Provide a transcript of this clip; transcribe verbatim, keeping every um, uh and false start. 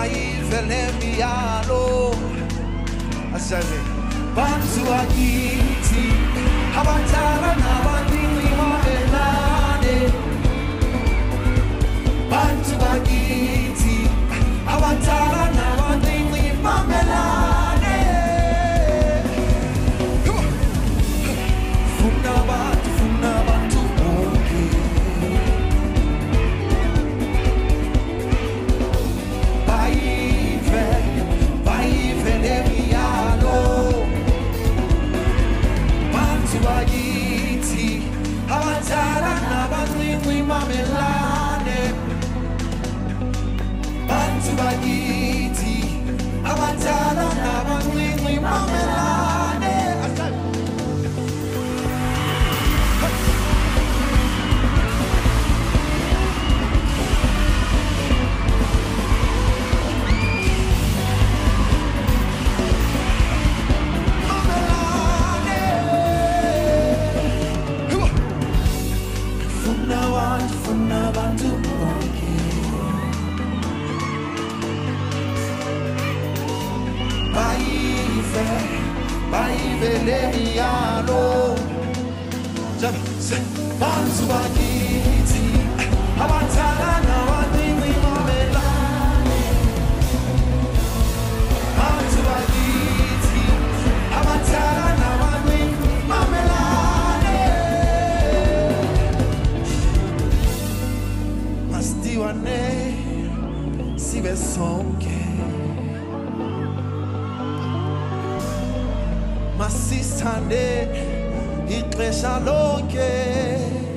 bayivele miyalo asabe bantu bakithi abadala nabancane mamelane bantu bakithi abadala nabancane mamelane funa bantu funa bantu bonke bayive bayivele miyalo bantu bakithi abadala nabancane mamelane bantu bakithi abadala nabancane mamelane bayivele miyalo bantu bakithi abadala nabancane mamelane bantu bakithi abadala nabancane mamelane masidiwane sibe sonke masisithande ixesha lonke